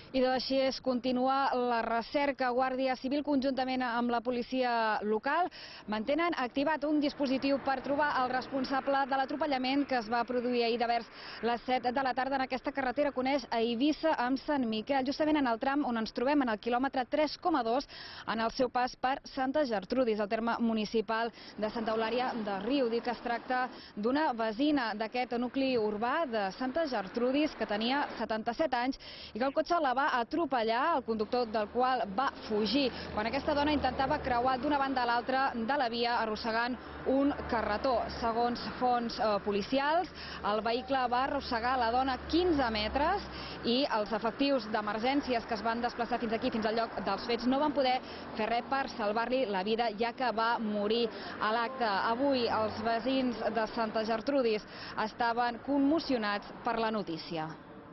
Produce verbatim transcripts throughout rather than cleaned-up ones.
I així és, continua la recerca. Guàrdia Civil, conjuntament amb la policia local, mantenen activat un dispositiu per trobar el responsable de l'atropellament que es va produir ahir de vers les set de la tarda en aquesta carretera que uneix a Eivissa amb Sant Miquel, justament en el tram on ens trobem, en el quilòmetre tres coma dos, en el seu pas per Santa Gertrudis, al terme municipal de Santa Eulària de Riu. Dic que es tracta d'una vesina d'aquest nucli urbà de Santa Gertrudis que tenia setanta-set anys i que el cotxe la va atropellar, el conductor del qual va fugir quan aquesta dona intentava creuar d'una banda a l'altra de la via arrossegant un carretó. Segons fonts eh, policials, el vehicle va arrossegar la dona quinze metres i els efectius d'emergències que es van desplaçar fins aquí, fins al lloc dels fets, no van poder fer res per salvar-li la vida, ja que va morir a l'acte. Avui els veïns de Santa Gertrudis estaven commocionats per la notícia.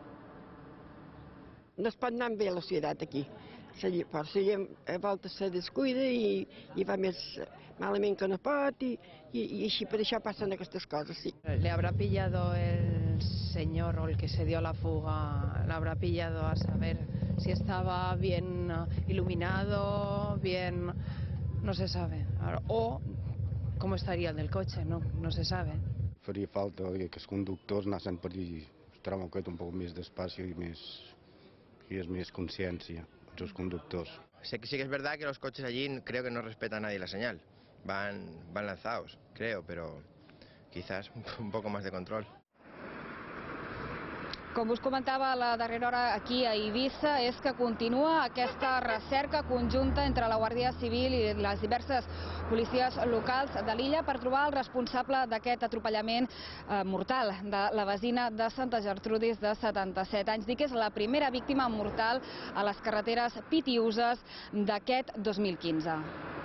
No es pot anar amb velocitat aquí. Per si a voltes se descuida i, i va més malament que no pot i, i, i així per això passen aquestes coses, sí. Le habrá pillado el señor o el que se dio la fuga, le habrá pillado a saber si estaba bien iluminado, bien, no se sabe. O cómo estaría el del coche, no, no se sabe. Faria falta que els conductors anessin per allí, es troben un poc més d'espacio i més... y es más conciencia, sus conductores. Sé que sí que es verdad que los coches allí creo que no respetan a nadie la señal. Van, van lanzados, creo, pero quizás un poco más de control. Com us comentava a la darrera hora aquí a Eivissa, és que continua aquesta recerca conjunta entre la Guàrdia Civil i les diverses policies locals de l'illa per trobar el responsable d'aquest atropellament eh, mortal de la vesina de Santa Gertrudis de setanta-set anys. Dic que és la primera víctima mortal a les carreteres pitiüses d'aquest dos mil quinze.